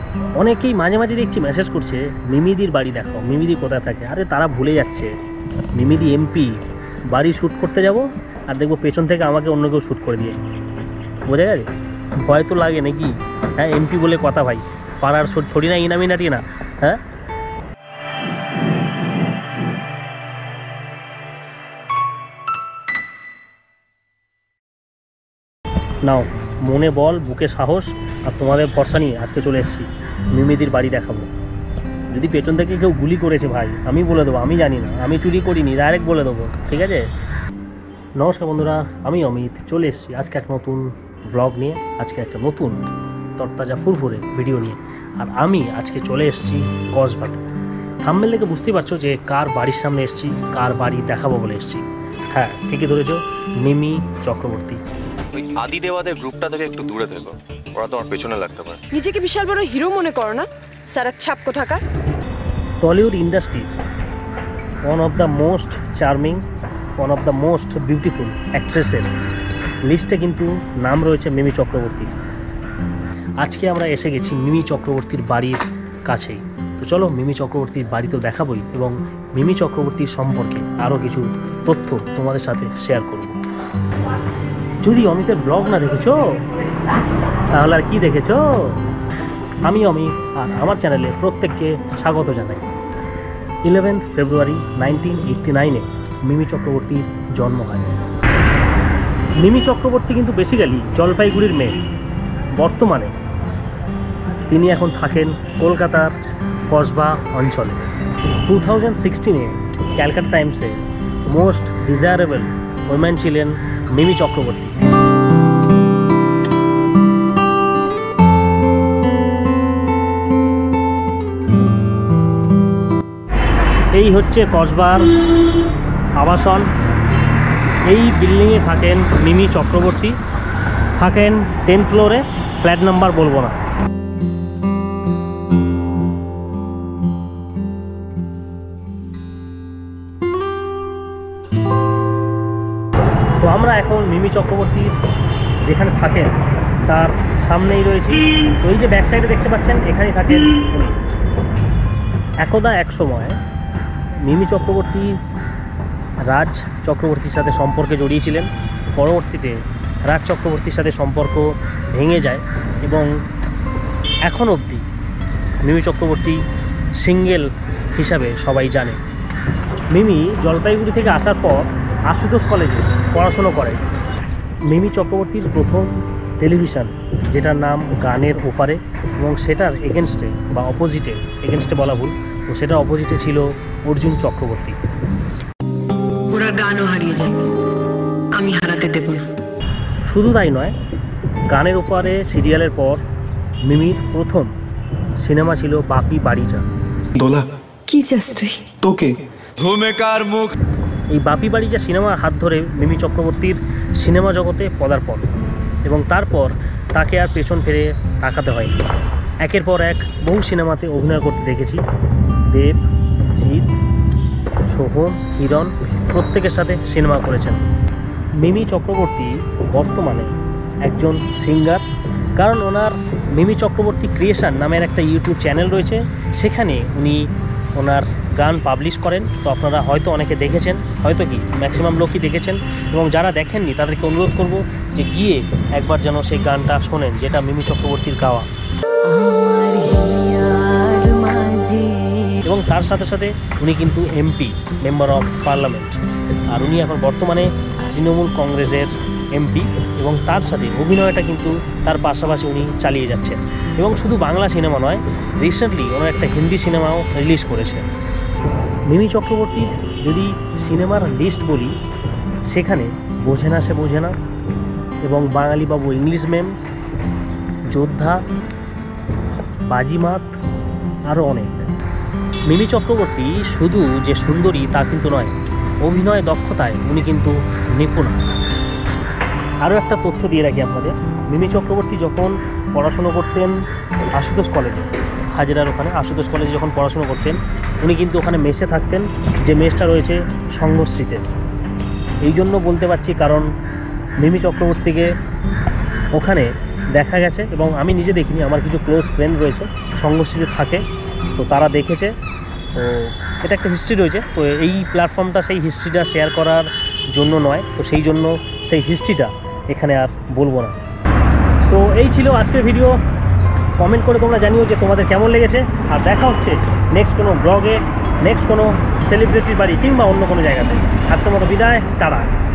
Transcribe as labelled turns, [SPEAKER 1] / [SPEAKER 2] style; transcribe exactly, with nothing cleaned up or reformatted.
[SPEAKER 1] অনেকেই মাঝে মাঝে দেখছি মেসেজ করছে মিমিদির বাড়ি দেখাও, মিমিদি কোথায় থাকে। আরে তারা ভুলে যাচ্ছে মিমিদি এমপি, বাড়ি শ্যুট করতে যাব আর দেখবো পেছন থেকে আমাকে অন্য কেউ শ্যুট করে দিয়ে। বোঝা গেছে? ভয় তো লাগে নাকি? হ্যাঁ, এমপি বলে কথা ভাই, পাড়ার থোড়ি না ইনামিনাটি না। হ্যাঁ, নাও মনে বল, বুকে সাহস, আর তোমাদের ভরসা নিয়ে আজকে চলে এসেছি মিমিদির বাড়ি দেখাবো। যদি পেছন থেকে কেউ গুলি করেছে ভাই, আমি বলে দেবো আমি জানি না, আমি চুরি করিনি, ডাইরেক্ট বলে দেবো, ঠিক আছে? নমস্কার বন্ধুরা, আমি অমিত চলে এসেছি আজকে একটা নতুন ব্লগ নিয়ে, আজকে একটা নতুন তরতাজা ফুরফুরে ভিডিও নিয়ে। আর আমি আজকে চলে এসেছি কসবাতে। থাম্বনেল থেকে বুঝতেই পারছো যে কার বাড়ির সামনে এসেছি, কার বাড়ি দেখাবো বলে এসেছি। হ্যাঁ, ঠিকই ধরেছো, মিমি চক্রবর্তী।
[SPEAKER 2] ওই আদি দেওয়াদের গ্রুপটা থেকে একটু দূরে থেকো, ওরা তোমার পেছনে লাগতে পারে।
[SPEAKER 3] নিজেকে বিশাল বড় হিরো মনে করো না, সারাক ছাপ কোথাকার।
[SPEAKER 1] Tollywood industries one of the most charming, one of the most beautiful অ্যাক্ট্রেসের লিস্টে কিন্তু নাম রয়েছে মিমি চক্রবর্তী। আজকে আমরা এসে গেছি মিমি চক্রবর্তীর বাড়ির কাছেই। তো চলো মিমি চক্রবর্তীর বাড়ি তো দেখাবই, এবং মিমি চক্রবর্তীর সম্পর্কে আরও কিছু তথ্য তোমাদের সাথে শেয়ার করব। যদি অমিতের ব্লগ না দেখেছো তাহলে আর কি দেখেছো? আমি অমিত, আর আমার চ্যানেলে প্রত্যেককে স্বাগত জানাই। ইলেভেন্থ ফেব্রুয়ারি নাইনটিন এইটটি নাইনে মিমি চক্রবর্তীর জন্ম হয়। মিমি চক্রবর্তী কিন্তু বেসিক্যালি জলপাইগুড়ির মেয়ে। বর্তমানে তিনি এখন থাকেন কলকাতার কসবা অঞ্চলে। টু থাউজেন্ড সিক্সটিনে ক্যালকাটা টাইমসে মোস্ট ডিজায়ারেবল ওমেন ছিলেন মিমি চক্রবর্তী। এই হচ্ছে কসবার আবাসন। এই বিল্ডিংয়ে থাকেন মিমি চক্রবর্তী, থাকেন টেন ফ্লোরে, ফ্ল্যাট নাম্বার বলবো না। তো আমরা এখন মিমি চক্রবর্তীর যেখানে থাকেন তার সামনেই রয়েছি। তো এই যে ব্যাক সাইডে দেখতে পাচ্ছেন, এখানেই থাকেন উনি। একদা এক সময় মিমি চক্রবর্তী রাজ চক্রবর্তীর সাথে সম্পর্কে জড়িয়েছিলেন। পরবর্তীতে রাজ চক্রবর্তীর সাথে সম্পর্ক ভেঙে যায় এবং এখন অবধি মিমি চক্রবর্তী সিঙ্গেল হিসাবে সবাই জানে। মিমি জলপাইগুড়ি থেকে আসার পর আশুতোষ কলেজে পড়াশুনো করে। মিমি চক্রবর্তীর প্রথম টেলিভিশন, যেটার নাম গানের ওপারে, এবং সেটার এগেনস্টে বা অপোজিটে, এগেনস্টে বলা ভুল, তো সেটার অপোজিটে ছিল অর্জুন চক্রবর্তী।
[SPEAKER 4] ওরা গানও হারিয়ে যাবে, আমি হারাতে দেব না।
[SPEAKER 1] শুধু তাই নয়, গানের ওপারে সিরিয়ালের পর মিমির প্রথম সিনেমা ছিল বাপি বাড়িজা।
[SPEAKER 5] দোলা
[SPEAKER 4] কি চাস তুই?
[SPEAKER 5] তোকে ভূমিকার মুখ।
[SPEAKER 1] এই বাপি বাড়িজা সিনেমার হাত ধরে মিমি চক্রবর্তীর সিনেমা জগতে পদার্পণ, এবং তারপর তাকে আর পেছন ফিরে তাকাতে হয়নি। একের পর এক বহু সিনেমাতে অভিনয় করতে দেখেছি। দেব, জিৎ, সোহম, হিরণ প্রত্যেকের সাথে সিনেমা করেছেন। মিমি চক্রবর্তী বর্তমানে একজন সিঙ্গার, কারণ ওনার মিমি চক্রবর্তী ক্রিয়েশন নামের একটা ইউটিউব চ্যানেল রয়েছে। সেখানে উনি ওনার গান পাবলিশ করেন। তো আপনারা হয়তো অনেকে দেখেছেন, হয়তো কি ম্যাক্সিমাম লোকই দেখেছেন, এবং যারা দেখেননি তাদেরকে অনুরোধ করব যে গিয়ে একবার যেন সেই গানটা শোনেন, যেটা মিমি চক্রবর্তীর গাওয়া। এবং তার সাথে সাথে উনি কিন্তু এমপি, মেম্বার অফ পার্লামেন্ট, আর উনি এখন বর্তমানে তৃণমূল কংগ্রেসের এমপি, এবং তার সাথে অভিনয়টা কিন্তু তার পাশাপাশি উনি চালিয়ে যাচ্ছেন। এবং শুধু বাংলা সিনেমা নয়, রিসেন্টলি ওনার একটা হিন্দি সিনেমাও রিলিজ করেছে। মিমি চক্রবর্তীর যদি সিনেমার লিস্ট বলি, সেখানে বোঝে না সে বোঝে না, এবং বাঙালি বাবু ইংলিশ ম্যাম, যোদ্ধা, বাজিমাত, আরও অনেক। মিমি চক্রবর্তী শুধু যে সুন্দরী তা কিন্তু নয়, অভিনয় দক্ষতায় উনি কিন্তু নিপুণা। আরও একটা তথ্য দিয়ে রাখি আপনাদের, মিমি চক্রবর্তী যখন পড়াশুনো করতেন আশুতোষ কলেজে, হাজিরার ওখানে আশুতোষ কলেজে যখন পড়াশুনো করতেন, উনি কিন্তু ওখানে মেসে থাকতেন, যে মেসটা রয়েছে সঙ্গশ্রীতে। এই জন্য বলতে পারছি কারণ মিমি চক্রবর্তীকে ওখানে দেখা গেছে, এবং আমি নিজে দেখিনি, আমার কিছু ক্লোজ ফ্রেন্ড রয়েছে সংগোষ্ঠীতে থাকে, তো তারা দেখেছে। তো এটা একটা হিস্ট্রি রয়েছে, তো এই প্ল্যাটফর্মটা সেই হিস্ট্রিটা শেয়ার করার জন্য নয়, তো সেই জন্য সেই হিস্ট্রিটা এখানে আর বলবো না। তো এই ছিল আজকের ভিডিও। কমেন্ট করে তোমরা জানিও যে তোমাদের কেমন লেগেছে, আর দেখা হচ্ছে নেক্সট কোনো ব্লগে, নেক্সট কোনো সেলিব্রিটির বাড়ি কিংবা অন্য কোনো জায়গাতে। আজকের মতো বিদায়, টাটা।